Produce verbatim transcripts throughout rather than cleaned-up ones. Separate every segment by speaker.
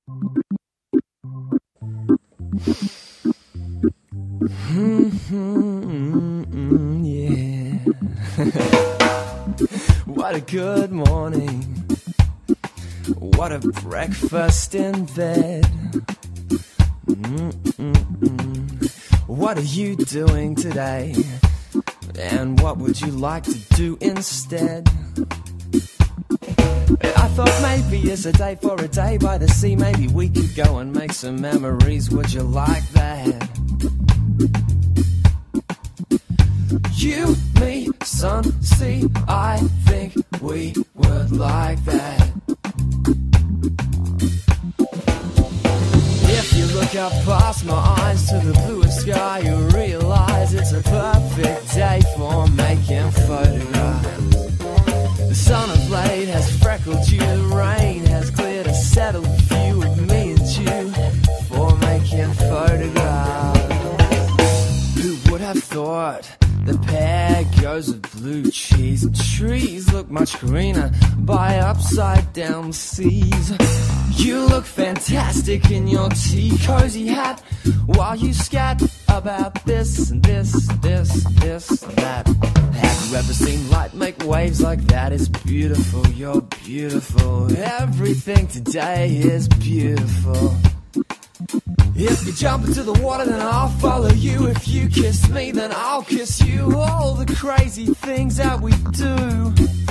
Speaker 1: Mm-hmm, yeah. What a good morning. What a breakfast in bed. Mm-mm-mm. What are you doing today? And what would you like to do instead? I thought maybe it's a day for a day by the sea. Maybe we could go and make some memories. Would you like that? You, me, sun, sea, I think we would like that. If you look up past my eyes to the bluest sky, you realize it's a perfect day for making photographs. The sun of late has freckled you, the rain has cleared a settled view of me and you for making photographs. Who would have thought the pear goes with blue cheese and trees look much greener by upside down seas? You look fantastic in your tea cozy hat while you scat about this and this, this, this, and that. Have you ever seen light make waves like that? It's beautiful, you're beautiful. Everything today is beautiful. If you jump into the water, then I'll follow you. If you kiss me, then I'll kiss you. All the crazy things that we do.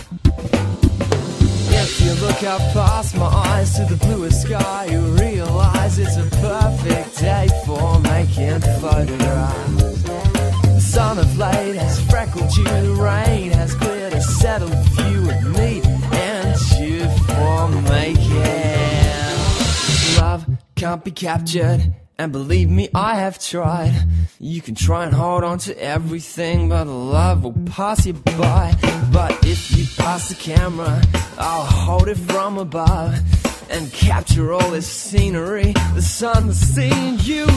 Speaker 1: If you look up past my eyes to the bluest sky, you realize it's a perfect day for making photographs. The sun of late has freckled you, the rain has cleared a settled view of me and you for making love. Can't be captured, and believe me, I have tried. You can try and hold on to everything, but love will pass you by. But if you pass the camera, I'll hold it from above and capture all this scenery, the sun, the sea, and you.